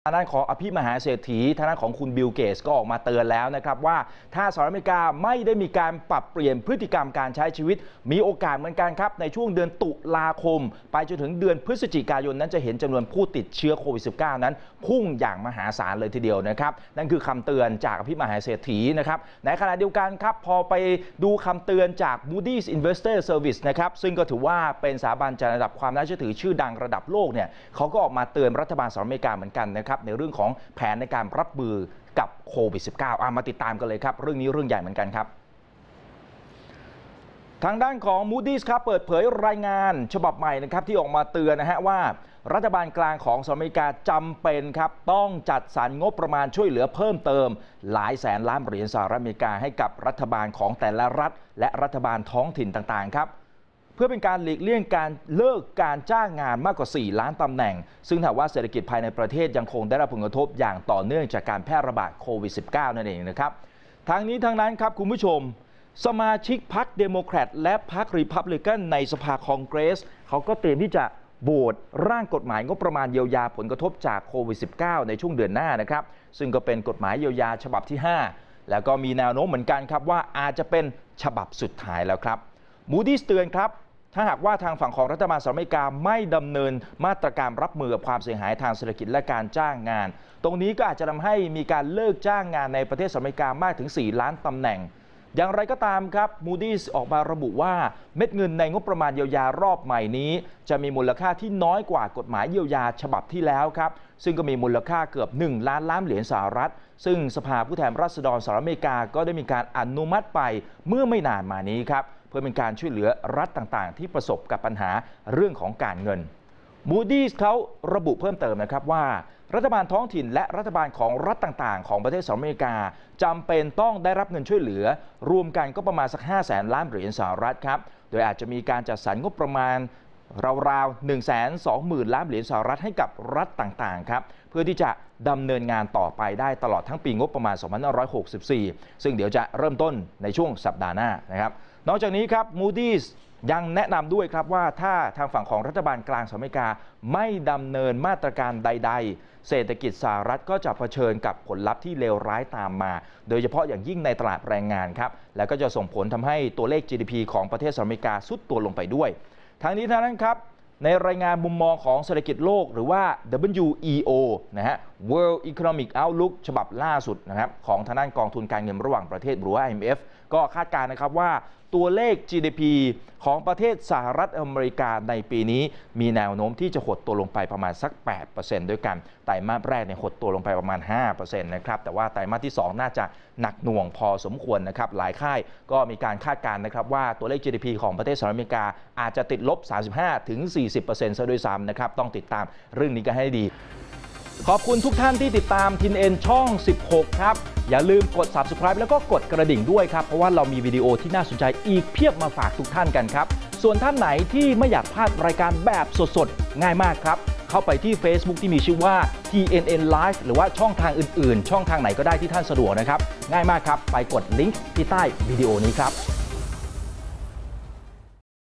ทางด้านของอภิมหาเศรษฐีทางด้านของคุณบิลเกตส์ก็ออกมาเตือนแล้วนะครับว่าถ้าสหรัฐอเมริกาไม่ได้มีการปรับเปลี่ยนพฤติกรรมการใช้ชีวิตมีโอกาสเหมือนกันครับในช่วงเดือนตุลาคมไปจนถึงเดือนพฤศจิกายนนั้นจะเห็นจำนวนผู้ติดเชื้อโควิด -19 นั้นพุ่งอย่างมหาศาลเลยทีเดียวนะครับนั่นคือคำเตือนจากอภิมหาเศรษฐีนะครับในขณะเดียวกันครับพอไปดูคำเตือนจาก Moody's Investor Service นะครับซึ่งก็ถือว่าเป็นสถาบันจัดอันดับความน่าเชื่อถือชื่อดังระดับโลกเนี่ยเขาก็ออกมาเตือนรัฐบาลสหรัฐอเมริกาเหมือนกันนะครับในเรื่องของแผนในการรับมือกับโควิด -19 มาติดตามกันเลยครับเรื่องนี้เรื่องใหญ่เหมือนกันครับทางด้านของ Moody's ครับเปิดเผยรายงานฉบับใหม่นะครับที่ออกมาเตือนนะฮะว่ารัฐบาลกลางของสหรัฐอเมริกาจำเป็นครับต้องจัดสรรงบประมาณช่วยเหลือเพิ่มเติมหลายแสนล้านเหรียญสหรัฐอเมริกาให้กับรัฐบาลของแต่ละรัฐและรัฐบาลท้องถิ่นต่างๆครับเพื่อเป็นการหลีกเลี่ยงการเลิกการจ้างงานมากกว่า4ล้านตำแหน่งซึ่งถือว่าเศรษฐกิจภายในประเทศยังคงได้รับผลกระทบอย่างต่อเนื่องจากการแพร่ระบาดโควิด -19 นั่นเองนะครับทางนี้ทางนั้นครับคุณผู้ชมสมาชิกพรรคเดโมแครตและพรรครีพับลิกันในสภาคองเกรสเขาก็เตรียมที่จะโหวตร่างกฎหมายงบประมาณเยียวยาผลกระทบจากโควิด -19 ในช่วงเดือนหน้านะครับซึ่งก็เป็นกฎหมายเยียวยาฉบับที่ 5 แล้วก็มีแนวโน้มเหมือนกันครับว่าอาจจะเป็นฉบับสุดท้ายแล้วครับ Moody's เตือนครับถ้าหากว่าทางฝั่งของรัฐบาลสหรัฐอเมริกาไม่ดำเนินมาตรการรับมือกับความเสียหายทางเศรษฐกิจและการจ้างงานตรงนี้ก็อาจจะทำให้มีการเลิกจ้างงานในประเทศสหรัฐอเมริกามากถึง4ล้านตำแหน่งอย่างไรก็ตามครับ Moody's ออกมาระบุว่าเม็ดเงินในงบประมาณเยียวยารอบใหม่นี้จะมีมูลค่าที่น้อยกว่ากฎหมายเยียวยาฉบับที่แล้วครับซึ่งก็มีมูลค่าเกือบ1ล้านล้านเหรียญสหรัฐซึ่งสภาผู้แทนราษฎรสหรัฐอเมริกาก็ได้มีการอนุมัติไปเมื่อไม่นานมานี้ครับเพื่อเป็นการช่วยเหลือรัฐต่างๆที่ประสบกับปัญหาเรื่องของการเงิน Moody's เขาระบุเพิ่มเติมนะครับว่ารัฐบาลท้องถิ่นและรัฐบาลของรัฐต่างๆของประเทศสหรัฐอเมริกาจำเป็นต้องได้รับเงินช่วยเหลือรวมกันก็ประมาณสัก500,000 ล้านเหรียญสหรัฐครับโดยอาจจะมีการจัดสรรงบประมาณราวๆ 120,000 ล้านเหรียญสหรัฐให้กับรัฐต่างๆครับเพื่อที่จะดำเนินงานต่อไปได้ตลอดทั้งปีงบประมาณ 2564 ซึ่งเดี๋ยวจะเริ่มต้นในช่วงสัปดาห์หน้านะครับนอกจากนี้ครับ Moody's ยังแนะนำด้วยครับว่าถ้าทางฝั่งของรัฐบาลกลางสหรัฐอเมริกาไม่ดำเนินมาตรการใดๆเศรษฐกิจสหรัฐก็จะเผชิญกับผลลัพธ์ที่เลวร้ายตามมาโดยเฉพาะอย่างยิ่งในตลาดแรงงานครับและก็จะส่งผลทำให้ตัวเลข GDP ของประเทศสหรัฐอเมริกาทรุดตัวลงไปด้วยทางนี้ทางนั้นครับในรายงานมุมมองของเศรษฐกิจโลกหรือว่า WEO นะฮะ World Economic Outlook ฉบับล่าสุดนะครับของทางด้านกองทุนการเงินระหว่างประเทศหรือว่า IMF ก็คาดการณ์นะครับว่าตัวเลข GDP ของประเทศสหรัฐอเมริกาในปีนี้มีแนวโน้มที่จะหดตัวลงไปประมาณสัก 8% ด้วยกันไตรมาสแรกเนี่ยหดตัวลงไปประมาณ 5% นะครับแต่ว่าไตรมาสที่ 2 น่าจะหนักหน่วงพอสมควรนะครับหลายค่ายก็มีการคาดการณ์นะครับว่าตัวเลข GDP ของประเทศสหรัฐอเมริกาอาจจะติดลบ 35-40% ซะด้วยซ้ำนะครับต้องติดตามเรื่องนี้กันให้ดีขอบคุณทุกท่านที่ติดตามทินเอ็นช่อง 16 ครับอย่าลืมกด Subscribe แล้วก็กดกระดิ่งด้วยครับเพราะว่าเรามีวิดีโอที่น่าสนใจอีกเพียบมาฝากทุกท่านกันครับส่วนท่านไหนที่ไม่อยากพลาดรายการแบบสดๆง่ายมากครับเข้าไปที่ Facebook ที่มีชื่อว่า TNN Live หรือว่าช่องทางอื่นๆช่องทางไหนก็ได้ที่ท่านสะดวกนะครับง่ายมากครับไปกดลิงก์ที่ใต้วิดีโอนี้ครับ